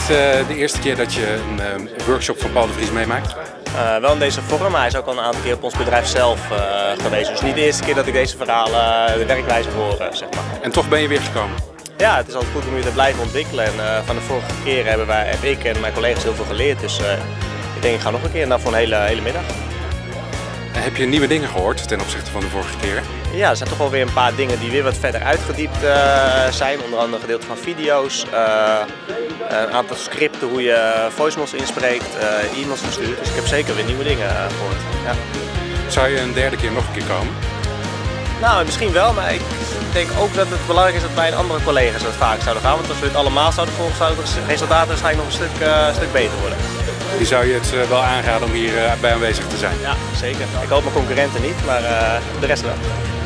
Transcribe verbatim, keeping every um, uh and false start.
uh, de eerste keer dat je een uh, workshop van Paul de Vries meemaakt? Uh, wel in deze vorm, maar hij is ook al een aantal keer op ons bedrijf zelf uh, geweest. Dus niet de eerste keer dat ik deze verhalen, de werkwijze hoor, uh, zeg maar. En toch ben je weer gekomen? Ja, het is altijd goed om je te blijven ontwikkelen. En uh, van de vorige keer hebben wij, heb ik en mijn collega's heel veel geleerd. Dus uh, ik denk ik ga nog een keer naar voor een hele, hele middag. En heb je nieuwe dingen gehoord ten opzichte van de vorige keer? Ja, er zijn toch wel weer een paar dingen die weer wat verder uitgediept uh, zijn. Onder andere een gedeelte van video's, uh, een aantal scripten, hoe je voicemails inspreekt, uh, e-mails verstuurt. Dus ik heb zeker weer nieuwe dingen uh, gehoord. Ja. Zou je een derde keer nog een keer komen? Nou, misschien wel, maar ik denk ook dat het belangrijk is dat wij en andere collega's dat vaak zouden gaan. Want als we het allemaal zouden volgen, zouden de resultaten waarschijnlijk nog een stuk, uh, een stuk beter worden. Die zou je het wel aanraden om hier bij aanwezig te zijn? Ja, zeker. Ik hoop mijn concurrenten niet, maar uh, de rest wel.